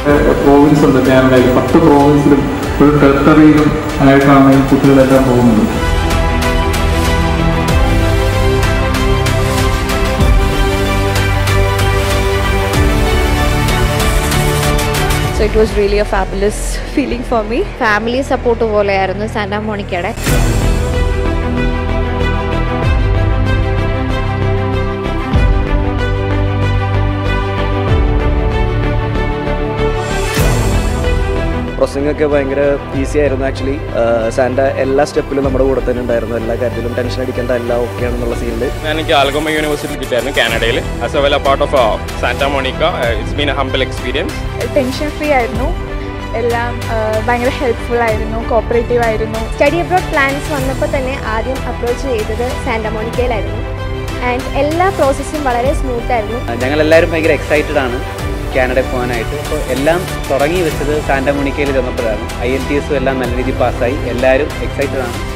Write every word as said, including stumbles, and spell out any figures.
Province ഉണ്ട് കാനഡയിൽ, പത്ത് പ്രോവിൻസിലും ഒരു ടെറിട്ടറിയിലും ആയിട്ടാണ് ഈ കുട്ടികളെല്ലാം പോകുന്നത്. So it was really a fabulous feeling for me. Family support പോലെയായിരുന്നു സാന്റാ മോണിക്കയുടെ. പ്രോസസ്സിംഗ് ഒക്കെ ഭയങ്കര ഈസി ആയിരുന്നു. ആക്ച്വലി സാന്റ എല്ലാ സ്റ്റെപ്പിലും നമ്മുടെ കൂടെ തന്നെ ഉണ്ടായിരുന്നു. എല്ലാ കാര്യത്തിലും ടെൻഷൻ അടിക്കേണ്ട എല്ലാം ഓക്കെ ആണെന്നുള്ള സീനിൽ എനിക്ക് ആൽഗോമ യൂണിവേഴ്സിറ്റിയിൽ കിട്ടിയായിരുന്നു കാനഡയിൽ. As a well a part of Santa Monica. It's been a humble experience. Tension free ആയിരുന്നു, എല്ലാം ഭയങ്കര ഹെൽപ്ഫുൾ ആയിരുന്നു, കോപ്പറേറ്റീവ് ആയിരുന്നു. സ്റ്റഡി അബ്രോഡ് പ്ലാൻസ് വന്നപ്പോൾ തന്നെ ആദ്യം അപ്രോച്ച് ചെയ്തത് സാന്റാ മോണിക്കയിലായിരുന്നു. ആൻഡ് എല്ലാ പ്രോസസ്സും വളരെ സ്മൂത്ത് ആയിരുന്നു. ഞങ്ങളെല്ലാവരും ഭയങ്കര എക്സൈറ്റഡ് ആണ് കാനഡയിൽ പോകാനായിട്ട്. ഇപ്പോൾ എല്ലാം തുടങ്ങി വെച്ചത് സാന്റാ മോണിക്കയിൽ ചെന്നപ്പോഴാണ്. ഐ എൽ ടി എസും എല്ലാം നല്ല രീതിയിൽ പാസ്സായി. എല്ലാവരും എക്സൈറ്റഡ് ആണ്.